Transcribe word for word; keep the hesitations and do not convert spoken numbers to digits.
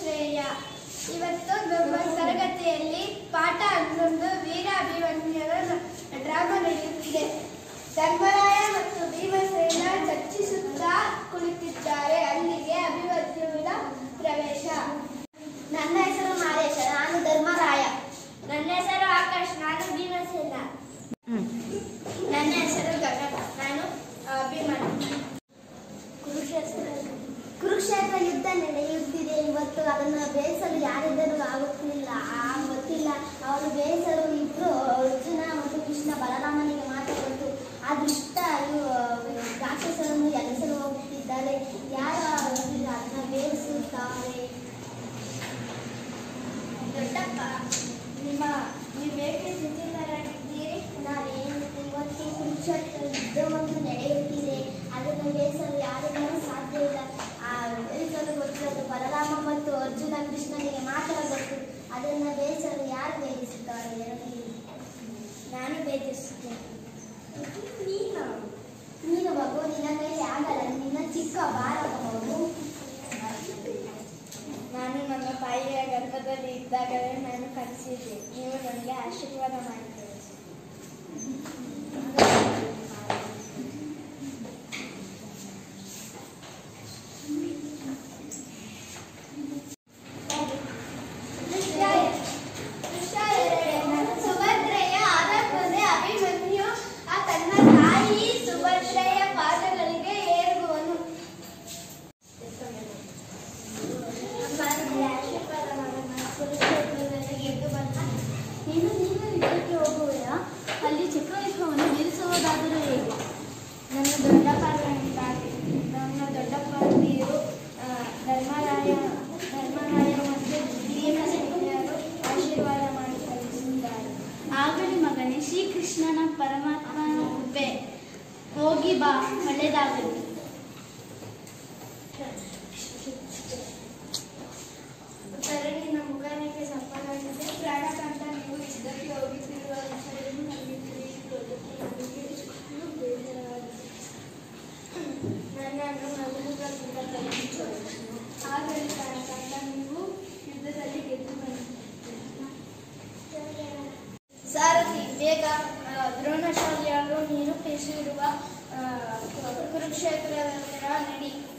ಶ್ರೇಯ. ಇವತ್ತು ನಮ್ಮ ತರಗತಿಯಲ್ಲಿ ಪಾಠ ಹನ್ನೊಂದು ವೀರಾಭಿಮನ್ಯುರ ಡ್ರಾಮಾ ನಡೆಯುತ್ತಿದೆ. ಧರ್ಮರಾಯ ಮತ್ತು ಭೀಮಸೇನ ಚರ್ಚಿಸುತ್ತಾ ಕುಳಿತಿದ್ದಾರೆ. ಅಲ್ಲಿಗೆ ಅಭಿಮನ್ಯುವಿನ ಪ್ರವೇಶ. ನನ್ನ ಹೆಸರು ಮಾದೇಶ, ನಾನು ಧರ್ಮರಾಯ. ನನ್ನ ಹೆಸರು ಆಕಾಶ್, ನಾನು ಭೀಮಸೇನ. ನನ್ನ ಹೆಸರು ಗಗನ, ನಾನು ಅಭಿಮನ್ಯು. ಕುರುಕ್ಷೇತ್ರ ಕುರುಕ್ಷೇತ್ರ ಯುದ್ಧ ನಡೆಯುತ್ತಿದೆ. ಇವತ್ತು ಅದನ್ನು ಬೇಯಿಸಲು ಯಾರಿದ್ದರೂ ಆಗುತ್ತಿಲ್ಲ ಗೊತ್ತಿಲ್ಲ. ಅವರು ಬೇಯಿಸಲು ಇಬ್ರು ಅರ್ಜುನ ಮತ್ತು ಕೃಷ್ಣ ಬಲರಾಮನಿಗೆ ಮಾತ್ರ ಗೊತ್ತು. ಆ ದುಷ್ಟ ರಾಕ್ಷಸರನ್ನು ಎಲೆಸಲು ಹೋಗುತ್ತಿದ್ದಾರೆ. ಯಾರು ಅದನ್ನು ಬೇಯಿಸುತ್ತಾರೆ? ದೊಡ್ಡಪ್ಪ, ನಿಮ್ಮ ನೀವೇಕೆ ಸ್ಥಿತಿಧರಾಗಿದ್ದೀರಿ? ನಾವೇನು ಇವತ್ತು ಕುರುಕ್ಷೇತ್ರ ಯುದ್ಧವನ್ನು ನಡೆಯುತ್ತಿದೆ. ಅದನ್ನು ಬೇಯಿಸಲು ಯಾರಿಗೂ ಸಾಧ್ಯ ಇಲ್ಲ. ಆ ಬೇಯಿಸಲು ಗೊತ್ತಿರೋದು ಬಲರಾಮ ಮತ್ತು ಅರ್ಜುನ ಕೃಷ್ಣನಿಗೆ ಮಾತ್ರ ಗೊತ್ತು. ಅದನ್ನು ಬೇಯಿಸಲು ಯಾರು ಬೇಯಿಸುತ್ತಾರೆ? ನಾನು ಬೇಯಿಸುತ್ತೇನೆ. ನೀನು ನೀನು ಮಗು, ನಿನ್ನ ಕೈಲಿ ಆಗಲ್ಲ. ನಿನ್ನ ಚಿಕ್ಕ ಭಾರತ ಮಗು. ನಾನು ನನ್ನ ತಾಯಿಯ ಗರ್ಭದಲ್ಲಿ ಇದ್ದಾಗಲೇ ನಾನು ಕಲಿಸಿದ್ದೆ. ನೀವು ನನಗೆ ಆಶೀರ್ವಾದ ಮಾಡಿದ್ದೀರಿ. ಸುಭದ್ರೆಯ ಆದಪ್ಪನೇ ಅಭಿಮನ್ಯು ತನ್ನ ತಾಯಿ ಸುಭದ್ರೆಯ ಪಾದಗಳಿಗೆ ಏರುವನು. ಆಶೀರ್ವಾದ ಮಾಡೋಣ. ಕುರುಕ್ಷೇತ್ರದಲ್ಲಿ ಗೆದ್ದು ಬಂದ ನೀನು ನೀನು ಯುದ್ಧಕ್ಕೆ ಹೋಗುವೆಯಾ? ಅಲ್ಲಿ ಚಕ್ರವ್ಯೂಹವನ್ನು ನಿಲ್ಲಿಸುವುದಾದರೂ ಹೇಗೆ? ನನ್ನ ದೊಡ್ಡಪ್ಪನಿಗಾಗಿ ನನ್ನ ದೊಡ್ಡಪ್ಪಂದಿರು ಧರ್ಮರಾಯ ಧರ್ಮರಾಯ ಮತ್ತು ಭೀಮಸೇನರು ಆಶೀರ್ವಾದ ಮಾಡಿ ಕಲಿಸಿದ್ದಾರೆ. ಆಗಲಿ ಮಗನೇ, ಶ್ರೀಕೃಷ್ಣನ ಪರಮಾತ್ಮನ ಕೃಪೆ. ಹೋಗಿ ಬಾ, ಒಳ್ಳೆಯದಾಗಲಿ. ಕರಡಿನ ಮುಖಾನಿಗೆ ಸಂಪನ್ನಾಗಿದೆ. ಪ್ರಾಣಕಂತ ನೀವು ಯುದ್ಧಕ್ಕೆ ಹೋಗುತ್ತಿರುವ ವಿಷಯವನ್ನು ನನಗೆ ತಿಳಿದುಕೊಳ್ಳುತ್ತೆ. ನನಗೆ ಬೇಸರವಾಗಿದೆ. ನನ್ನನ್ನು ಮಗುವಿನಿಂದ ಕಲಿಸಿಕೊಳ್ಳಿ. ಆಗಲಿ ಪ್ರಾಣಕಂತ, ನೀವು ಯುದ್ಧದಲ್ಲಿ ಗೆದ್ದು ಬಂದಿದ್ದೀರಿ. ಸಾರಥಿ, ಬೇಗ ದ್ರೋಣಾಚಾರ್ಯರು ನಿರೂಪಿಸಿರುವ ಕುರುಕ್ಷೇತ್ರದ ನಡಿ.